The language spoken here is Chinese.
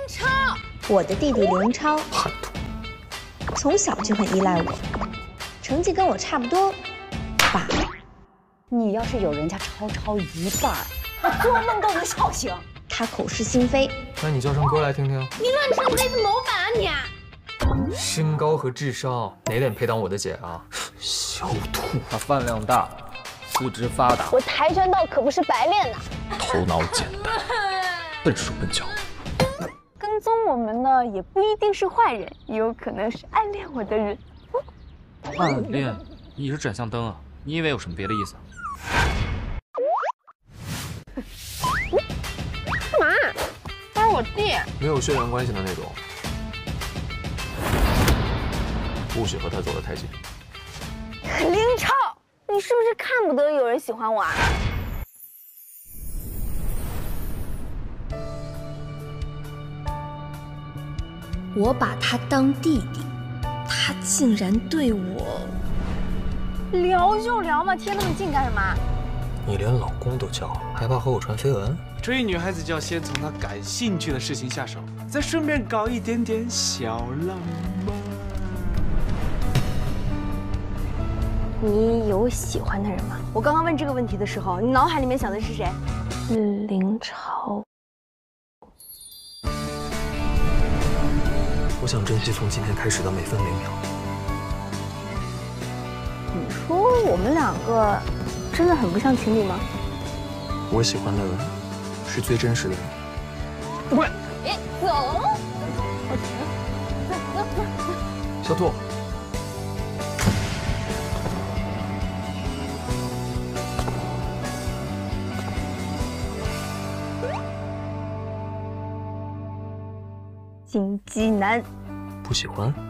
超， 我的弟弟林超， 叛徒， 从小就很依赖我，成绩跟我差不多吧。 你要是有人家超一半，我做梦都能笑醒。 他口是心非， 那你叫声歌来听听。 你乱唱这次谋反啊你！ 身高和智商哪点配当我的姐啊？小兔， 他饭量大，四肢发达， 我跆拳道可不是白练的， 头脑简单，笨手笨脚。 跟踪我们的也不一定是坏人，也有可能是暗恋我的人。 暗恋？你是转向灯啊？你以为有什么别的意思？ 干嘛？他是我弟。 没有血缘关系的那种，不许和他走得太近。 林超，你是不是看不得有人喜欢我啊？ 我把他当弟弟，他竟然对我…… 聊就聊嘛，贴那么近干什么？ 你连老公都叫，还怕和我传绯闻？ 追女孩子就要先从她感兴趣的事情下手，再顺便搞一点点小浪漫。 你有喜欢的人吗？我刚刚问这个问题的时候，你脑海里面想的是谁？林超。 我想珍惜从今天开始的每分每秒。 你说我们两个真的很不像情侣吗？ 我喜欢的是最真实的人。 滚！别走！ 小兔， 心机男， 不喜欢？